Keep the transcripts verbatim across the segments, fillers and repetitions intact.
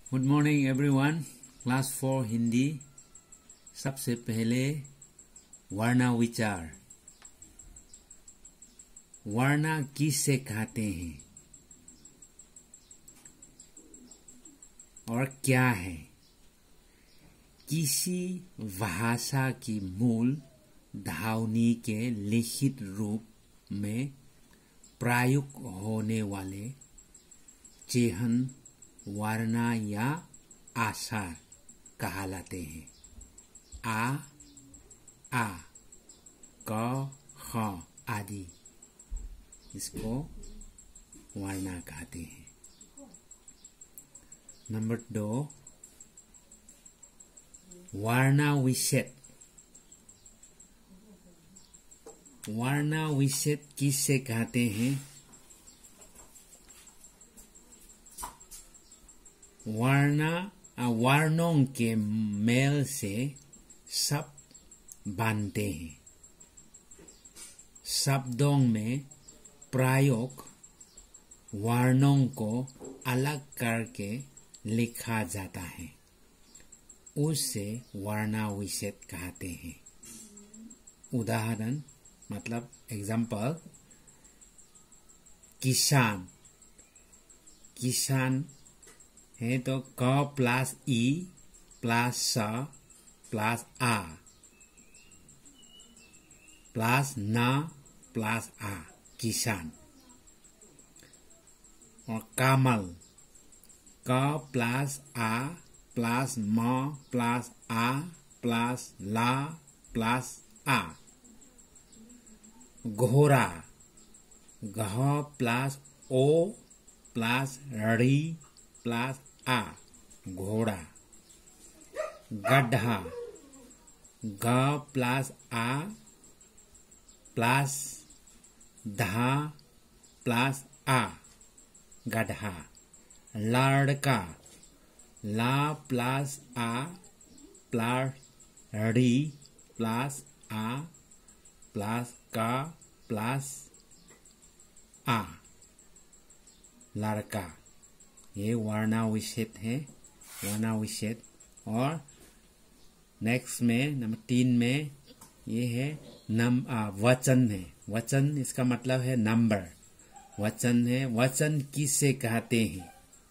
Good morning everyone. Class four Hindi. सबसे पहले वर्ण विचार। वर्ण किसे कहते हैं और क्या है? किसी भाषा की मूल ध्वनि के लिखित रूप में प्रयुक्त होने वाले चिन्ह वर्ण या अक्षर कहलाते हैं। आ, आ, क, ख आदि इसको वर्ण कहते हैं। नंबर दो, वर्ण विच्छेद। वर्ण विच्छेद किसे कहते हैं? वर्ण वर्णों के मेल से शब्द बनते हैं। शब्दों में प्रयोग वर्णों को अलग करके लिखा जाता है, उसे वर्ण विच्छेद कहते हैं। उदाहरण मतलब एग्जाम्पल, किसान। किसान है तो क प्लस ई प्लस स प्लस आ प्लस न प्लस आ, किसान। और कमल, क प्लस आ प्लस म प्लस आ प्लस ला प्लस आ। घोड़ा, घ प्लस ओ प्लस री प्लस आ, घोड़ा। गड्ढा, ग प्लस आ प्लस धा प्लस आ, गड्ढा। लड़का, ला प्लस आ प्लस री प्लस आ प्लस का प्लस आ, लड़का। ये वर्ण विच्छेद है, वर्ण विच्छेद। और नेक्स्ट में नंबर तीन में ये है नम आ, वचन है। वचन इसका मतलब है नंबर। वचन है, वचन किसे कहते हैं?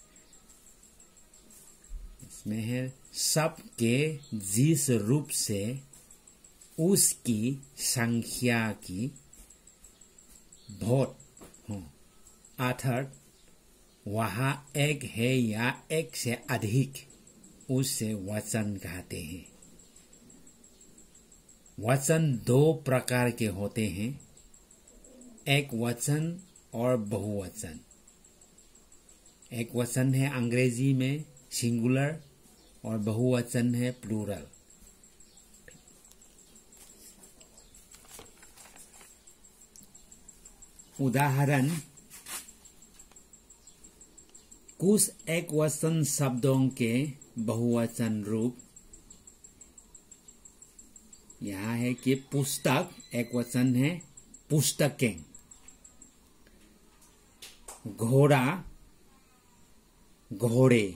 इसमें है शब्द के जिस रूप से उसकी संख्या की बहुत हो, अर्थात वहाँ एक है या एक से अधिक, उसे वचन कहते हैं। वचन दो प्रकार के होते हैं, एक वचन और बहुवचन। एक वचन है अंग्रेजी में सिंगुलर और बहुवचन है प्लूरल। उदाहरण, कुछ एक वचन शब्दों के बहुवचन रूप यहाँ है कि पुस्तक एक वचन है, पुस्तकें। घोड़ा, घोड़े।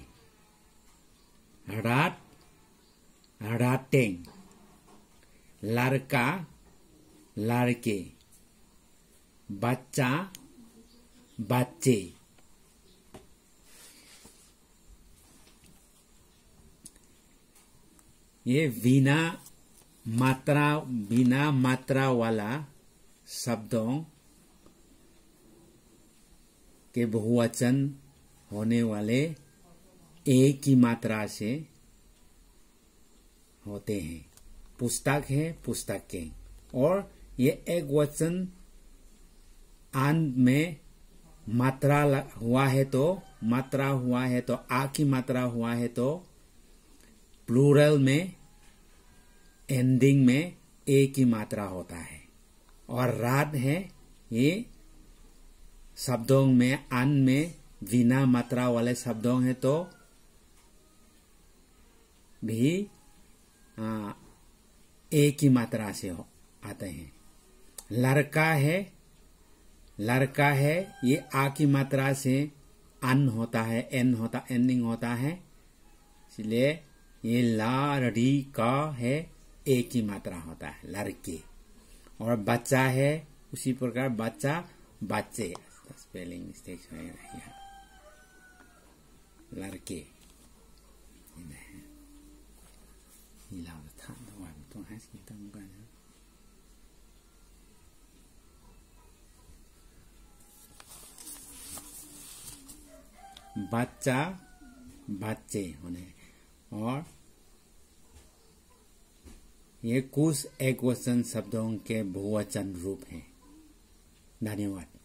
रात, रातें। लड़का, लड़के। बच्चा, बच्चे। ये बिना मात्रा बिना मात्रा वाला शब्दों के बहुवचन होने वाले एक ही मात्रा से होते हैं। पुस्तक है, पुस्तकें। और ये एक वचन आन में मात्रा हुआ है तो मात्रा हुआ है तो आ की मात्रा हुआ है तो प्लूरल में एंडिंग में एक ही मात्रा होता है। और रात है, ये शब्दों में अन में बिना मात्रा वाले शब्दों हैं तो भी आ, एक ही मात्रा से आते हैं। लड़का है, लड़का है, ये आ की मात्रा से अन होता है, एन होता एंडिंग होता है। इसलिए ये ला री का है एक ही मात्रा होता है लड़के, और बच्चा है उसी प्रकार बच्चा बच्चे, स्पेलिंग मिस्टेक है यहाँ लड़के बच्चा बच्चे होने, और ये कुछ एक वचन शब्दों के बहुवचन रूप हैं। धन्यवाद।